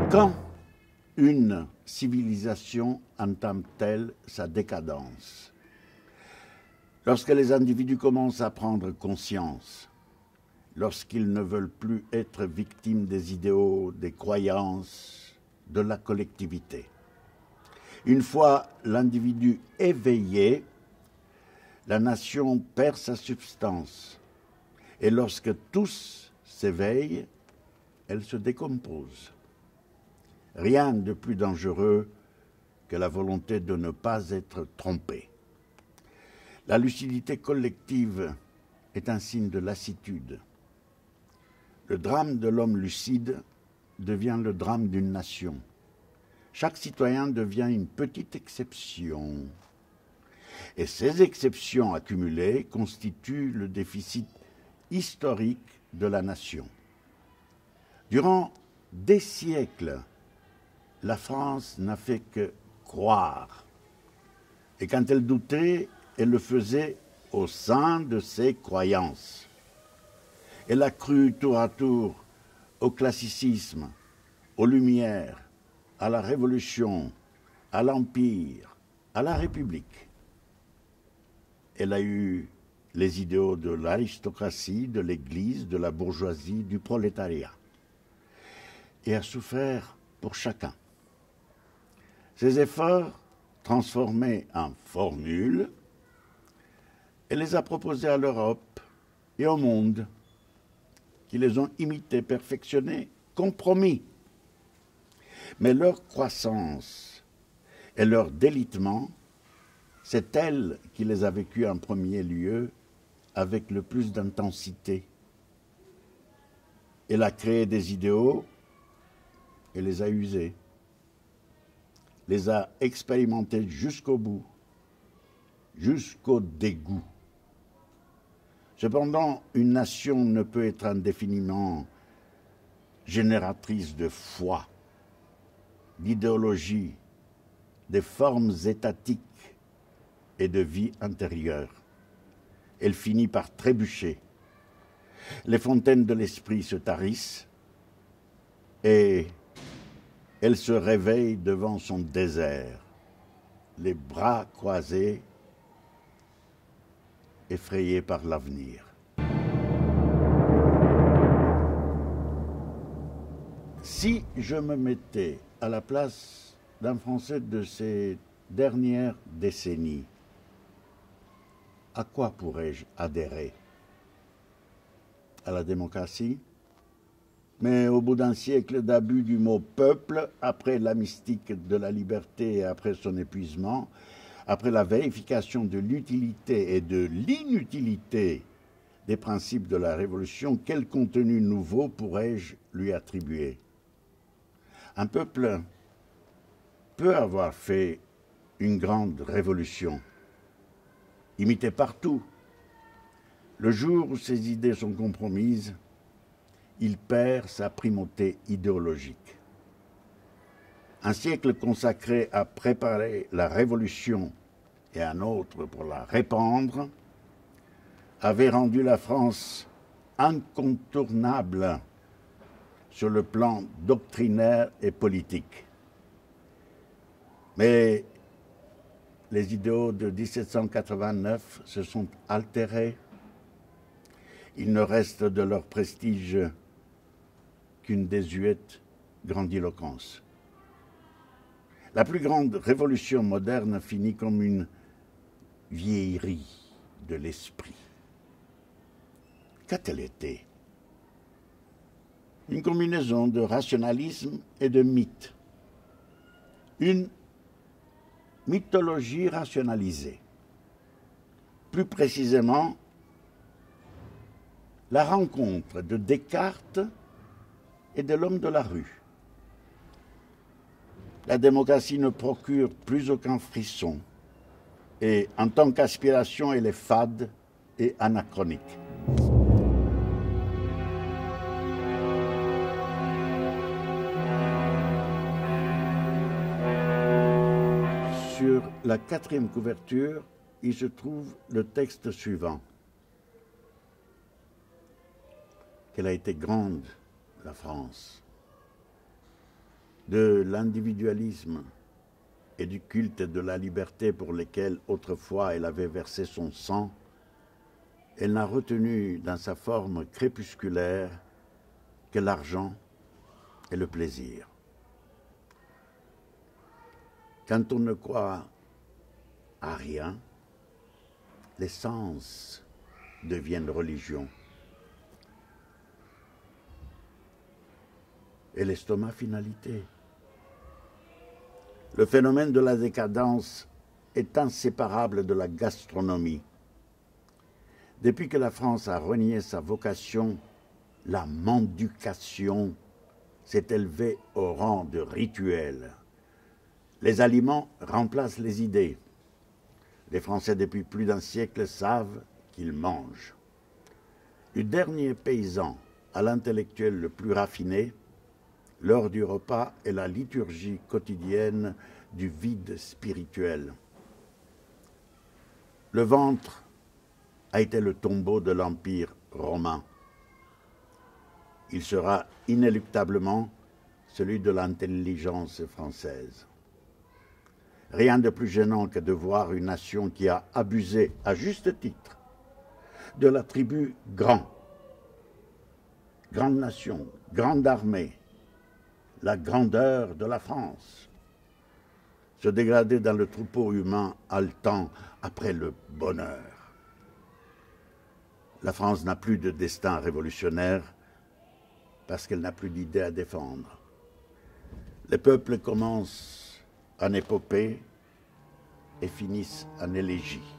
Quand une civilisation entame-t-elle sa décadence? Lorsque les individus commencent à prendre conscience, lorsqu'ils ne veulent plus être victimes des idéaux, des croyances, de la collectivité. Une fois l'individu éveillé, la nation perd sa substance. Et lorsque tous s'éveillent, elle se décompose. Rien de plus dangereux que la volonté de ne pas être trompé. La lucidité collective est un signe de lassitude. Le drame de l'homme lucide devient le drame d'une nation. Chaque citoyen devient une petite exception. Et ces exceptions accumulées constituent le déficit historique de la nation. Durant des siècles, la France n'a fait que croire. Et quand elle doutait, elle le faisait au sein de ses croyances. Elle a cru tour à tour au classicisme, aux Lumières, à la Révolution, à l'Empire, à la République. Elle a eu les idéaux de l'aristocratie, de l'Église, de la bourgeoisie, du prolétariat. Et a souffert pour chacun. Ces efforts, transformés en formules, elle les a proposés à l'Europe et au monde, qui les ont imités, perfectionnés, compromis. Mais leur croissance et leur délitement, c'est elle qui les a vécus en premier lieu avec le plus d'intensité. Elle a créé des idéaux et les a usés, les a expérimentés jusqu'au bout, jusqu'au dégoût. Cependant, une nation ne peut être indéfiniment génératrice de foi, d'idéologie, de formes étatiques et de vie intérieure. Elle finit par trébucher. Les fontaines de l'esprit se tarissent et elle se réveille devant son désert, les bras croisés, effrayée par l'avenir. Si je me mettais à la place d'un Français de ces dernières décennies, à quoi pourrais-je adhérer? À la démocratie? Mais au bout d'un siècle d'abus du mot « peuple », après la mystique de la liberté et après son épuisement, après la vérification de l'utilité et de l'inutilité des principes de la Révolution, quel contenu nouveau pourrais-je lui attribuer? Un peuple peut avoir fait une grande révolution, imitée partout. Le jour où ses idées sont compromises, il perd sa primauté idéologique. Un siècle consacré à préparer la révolution et un autre pour la répandre avait rendu la France incontournable sur le plan doctrinaire et politique. Mais les idéaux de 1789 se sont altérés. Il ne reste de leur prestige qu'une désuète grandiloquence. La plus grande révolution moderne finit comme une vieillerie de l'esprit. Qu'a-t-elle été? Une combinaison de rationalisme et de mythe. Une mythologie rationalisée. Plus précisément, la rencontre de Descartes et de l'homme de la rue. La démocratie ne procure plus aucun frisson et en tant qu'aspiration, elle est fade et anachronique. Sur la 4e couverture, il se trouve le texte suivant. Qu'elle a été grande, la France. de l'individualisme et du culte de la liberté pour lesquels autrefois elle avait versé son sang, elle n'a retenu dans sa forme crépusculaire que l'argent et le plaisir. Quand on ne croit à rien, les sens deviennent religion. Et l'estomac finalité. Le phénomène de la décadence est inséparable de la gastronomie. Depuis que la France a renié sa vocation, la mendication s'est élevée au rang de rituel. Les aliments remplacent les idées. Les Français, depuis plus d'un siècle, savent qu'ils mangent. Du dernier paysan à l'intellectuel le plus raffiné, l'heure du repas est la liturgie quotidienne du vide spirituel. Le ventre a été le tombeau de l'Empire romain. Il sera inéluctablement celui de l'intelligence française. Rien de plus gênant que de voir une nation qui a abusé, à juste titre, de l'attribut grand. Grande nation, grande armée, la grandeur de la France. Se dégrader dans le troupeau humain haletant après le bonheur. La France n'a plus de destin révolutionnaire parce qu'elle n'a plus d'idées à défendre. Les peuples commencent en épopée et finissent en élégie.